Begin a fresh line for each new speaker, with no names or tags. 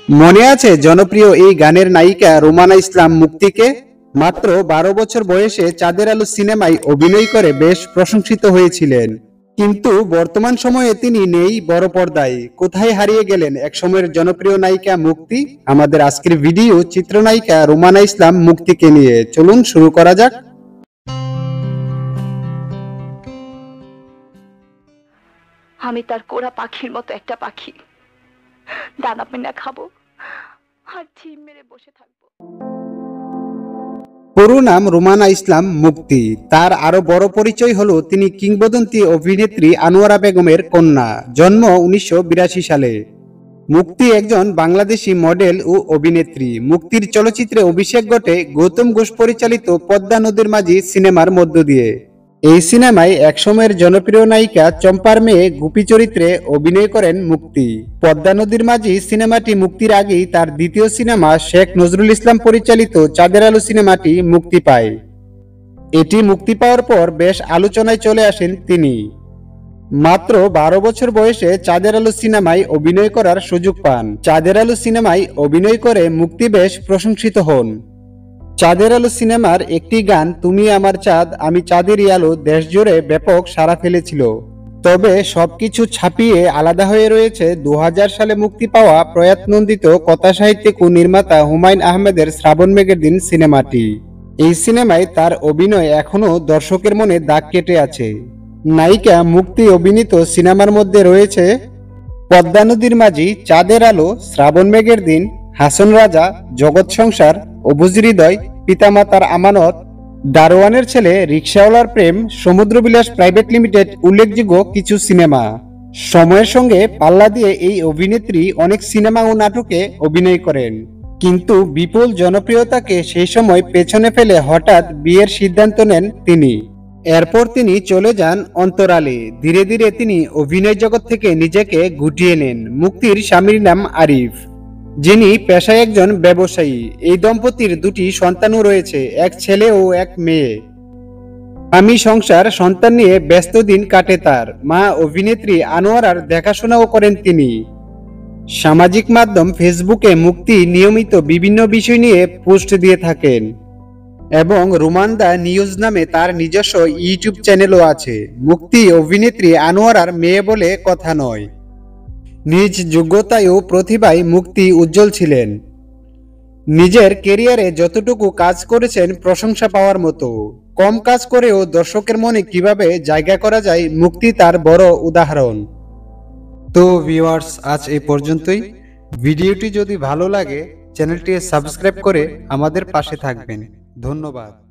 মনে আছে জনপ্রিয় এই গানের নায়িকা রুমানা ইসলাম মুক্তিকে? মাত্র 12 বছর বয়সে চাঁদের আলো সিনেমায় অভিনয় করে বেশ প্রশংসিত হয়েছিলেন। কিন্তু বর্তমান সময়ে তিনি নেই বড় পর্দায়। কোথায় হারিয়ে গেলেন একসময়ের জনপ্রিয় নায়িকা মুক্তি? আমাদের আজকের ভিডিও চিত্রনায়িকা রুমানা ইসলাম মুক্তিকে নিয়ে। চলুন শুরু করা যাক।
আমি তার কোরা পাখির মতো একটা পাখি, দানা পেনা খাবো আর ঝিম মেরে বসে থাকবো।
পুরো নাম রুমানা ইসলাম মুক্তি। তার আরো বড় পরিচয় হলো তিনি কিংবদন্তি অভিনেত্রী আনোয়ারা বেগমের কন্যা। জন্ম 1982 সালে। মুক্তি একজন বাংলাদেশি মডেল ও অভিনেত্রী। মুক্তির চলচ্চিত্রে অভিষেক ঘটে গৌতম ঘোষ পরিচালিত পদ্মা নদীর মাঝি সিনেমার মধ্য দিয়ে। এই সিনেমায় একসময়ের জনপ্রিয় নায়িকা চম্পার মেয়ে গুপি চরিত্রে অভিনয় করেন মুক্তি। পদ্মা নদীর মাঝি সিনেমাটি মুক্তির আগেই তার দ্বিতীয় সিনেমা শেখ নজরুল ইসলাম পরিচালিত চাঁদের আলো সিনেমাটি মুক্তি পায়। এটি মুক্তি পাওয়ার পর বেশ আলোচনায় চলে আসেন তিনি। মাত্র 12 বছর বয়সে চাঁদের আলো সিনেমায় অভিনয় করার সুযোগ পান। চাঁদের আলো সিনেমায় অভিনয় করে মুক্তি বেশ প্রশংসিত হন। চাঁদের আলো সিনেমার একটি গান তুমি আমার চাঁদ আমি চাঁদেরই আলো দেশ জুড়ে ব্যাপক সাড়া ফেলেছিল। তবে সবকিছু ছাপিয়ে আলাদা হয়ে রয়েছে 2000 সালে মুক্তি পাওয়া প্রয়াত নন্দিত কথাসাহিত্যিক ও নির্মাতা হুমায়ুন আহমেদের শ্রাবণ মেঘের দিন সিনেমাটি। এই সিনেমায় তার অভিনয় এখনো দর্শকের মনে দাগ কেটে আছে। নায়িকা মুক্তি অভিনীত সিনেমার মধ্যে রয়েছে পদ্মা নদীর মাঝি, চাঁদের আলো, শ্রাবণ মেঘের দিন, হাসন রাজা, জগৎ সংসার, অবুজ হৃদয়, পিতামাতার আমানত, দারোয়ানের ছেলে, রিকশাওয়ালার প্রেম, সমুদ্র বিলাস প্রাইভেট লিমিটেড উল্লেখযোগ্য কিছু সিনেমা। সময়ের সঙ্গে পাল্লা দিয়ে এই অভিনেত্রী অনেক সিনেমা ও নাটকে অভিনয় করেন। কিন্তু বিপুল জনপ্রিয়তাকে সেই সময় পেছনে ফেলে হঠাৎ বিয়ের সিদ্ধান্ত নেন তিনি। এরপর তিনি চলে যান অন্তরালে। ধীরে ধীরে তিনি অভিনয় জগৎ থেকে নিজেকে গুটিয়ে নেন। মুক্তির স্বামীর নাম আরিফ, যিনি পেশায় একজন ব্যবসায়ী। এই দম্পতির দুটি সন্তানও রয়েছে, এক ছেলে ও এক মেয়ে। স্বামী সংসার সন্তান নিয়ে ব্যস্ত দিন কাটে তার। মা অভিনেত্রী আনোয়ারার দেখাশোনাও করেন তিনি। সামাজিক মাধ্যম ফেসবুকে মুক্তি নিয়মিত বিভিন্ন বিষয় নিয়ে পোস্ট দিয়ে থাকেন এবং রুমান্দা নিউজ নামে তার নিজস্ব ইউটিউব চ্যানেলও আছে। মুক্তি অভিনেত্রী আনোয়ারার মেয়ে বলে কথা নয়। নিজ যোগ্যতায় ও প্রতিভায় মুক্তি উজ্জ্বল ছিলেন। নিজের ক্যারিয়ারে যতটুকু কাজ করেছেন প্রশংসা পাওয়ার মতো। কম কাজ করেও দর্শকের মনে কিভাবে জায়গা করা যায়, মুক্তি তার বড় উদাহরণ। তো ভিউয়ার্স, আজ এই পর্যন্তই। ভিডিওটি যদি ভালো লাগে চ্যানেলটি সাবস্ক্রাইব করে আমাদের পাশে থাকবেন। ধন্যবাদ।